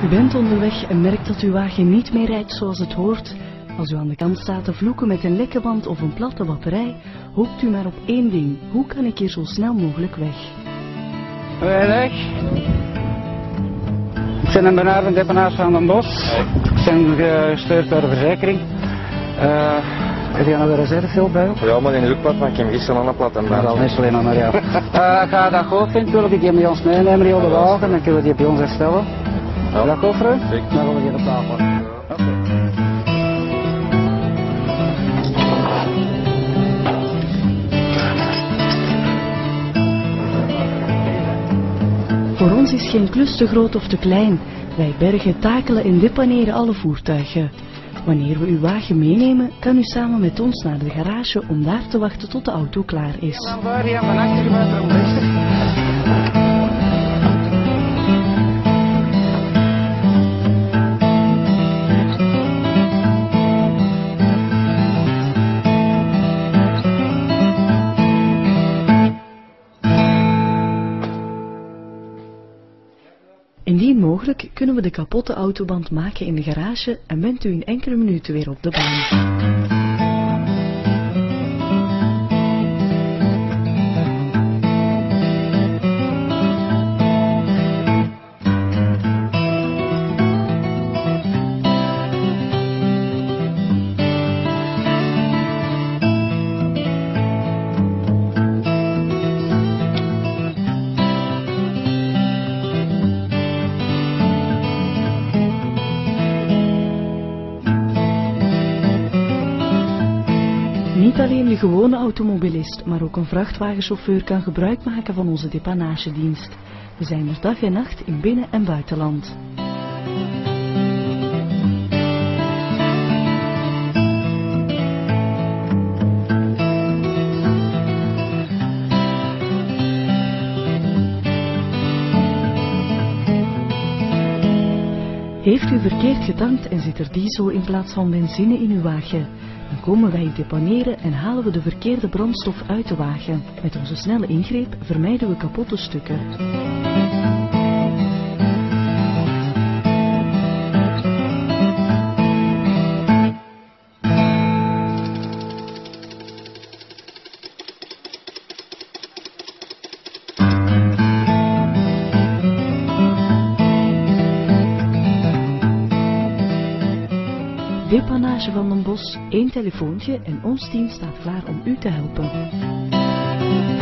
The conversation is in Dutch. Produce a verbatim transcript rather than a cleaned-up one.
bent onderweg en merkt dat uw wagen niet meer rijdt zoals het hoort. Als u aan de kant staat te vloeken met een lekke band of een platte batterij, hoopt u maar op één ding. Hoe kan ik hier zo snel mogelijk weg? Weinig. Ik ben een benarde depanage van Den Bosch. Ik ben gestuurd door de verzekering. Uh, heb je nog een reservehulp bij? Ja, maar in de hoekplat, maar ik heb gisteren aan de plat en maar dat is alleen maar ja. uh, Ga je dat goed vindt, wil ik die bij ons meenemen hier op de wagen, dan kunnen we die bij ons herstellen. Ja. Dat goed voor u? Dan gaan we die op tafel. Ja. Okay. Voor ons is geen klus te groot of te klein. Wij bergen, takelen en depaneren alle voertuigen. Wanneer we uw wagen meenemen, kan u samen met ons naar de garage om daar te wachten tot de auto klaar is. Dan waar je van achter gebeurt er om Indien mogelijk kunnen we de kapotte autoband maken in de garage en bent u in enkele minuten weer op de baan. Niet alleen de gewone automobilist, maar ook een vrachtwagenchauffeur kan gebruik maken van onze depanagedienst. We zijn er dag en nacht in binnen- en buitenland. Heeft u verkeerd getankt en zit er diesel in plaats van benzine in uw wagen? Dan komen wij deponeren en halen we de verkeerde brandstof uit de wagen. Met onze snelle ingreep vermijden we kapotte stukken. Depanage van Den Bosch, één telefoontje en ons team staat klaar om u te helpen.